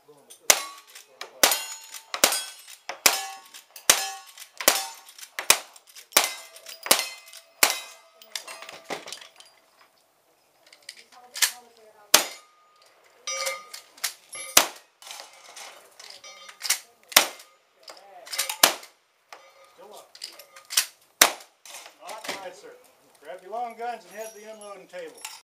Still up. All right, sir. Grab your long guns and head to the unloading table.